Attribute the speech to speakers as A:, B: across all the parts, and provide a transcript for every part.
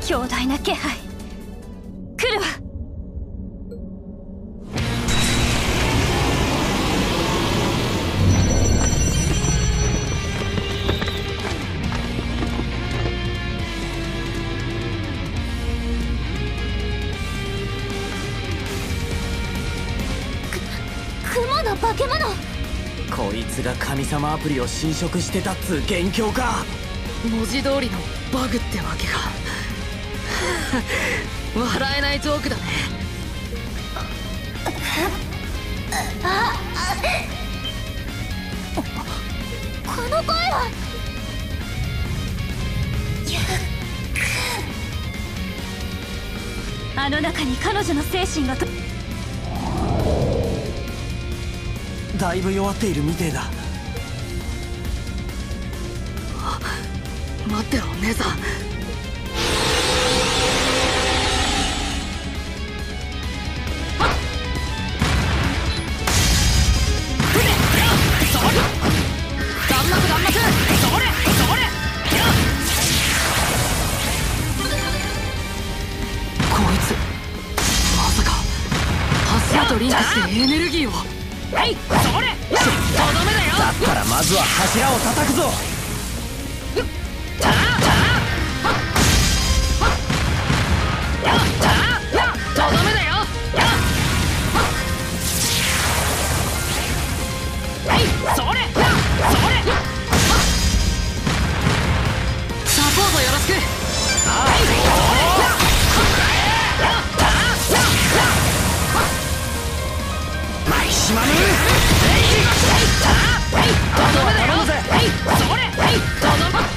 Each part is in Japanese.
A: 強大な気配。来るわ。雲の化け物。
B: こいつが神様アプリを侵食してたっつう元凶か。
C: 文字通りのバグってわけか。笑えないジョークだね。
A: この声は。あの中に彼女の精神が
B: だいぶ弱っているみてえだ。
C: 待ってろ姉さん。こいつまさか柱とリンクしてエネルギーを。はい、それとどめだよ。
B: だったらまずは柱を叩くぞ。
C: とどめだよ。はい、それサポートよろしく。はい、
B: マイシマム。
C: とどめだよ。はい、それとどめ。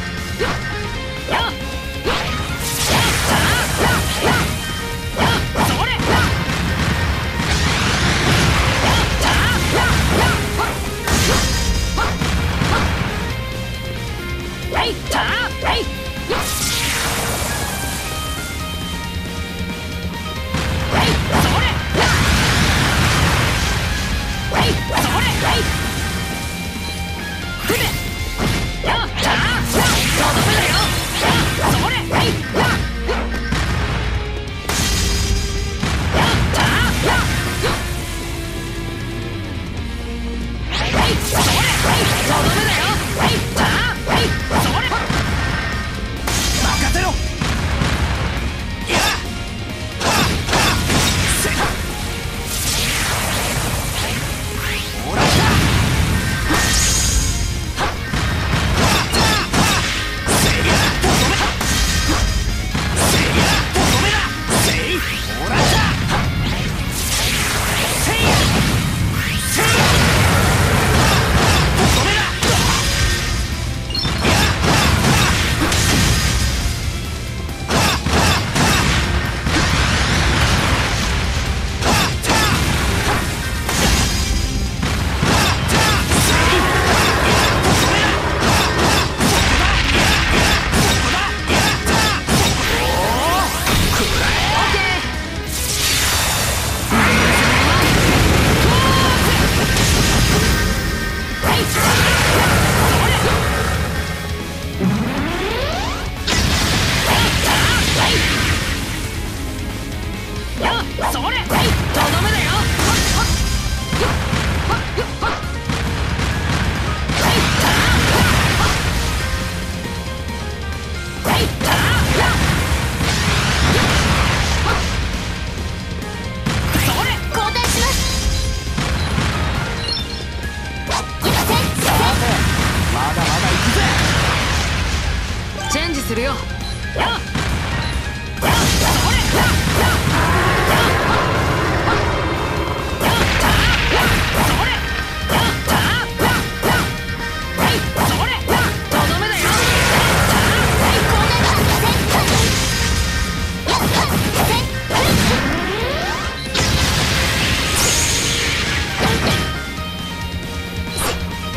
C: チェンジするよ。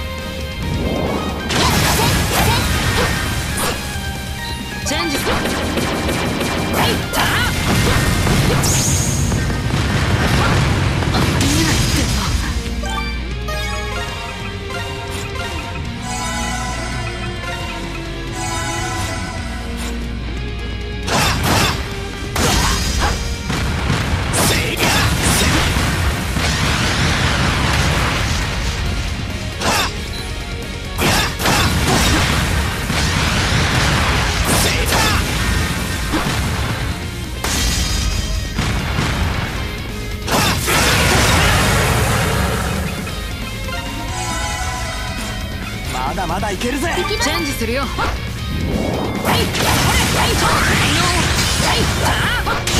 C: チェンジする。
B: まだまだいけるぜ。
C: チェンジするよ。はい、それ、はい、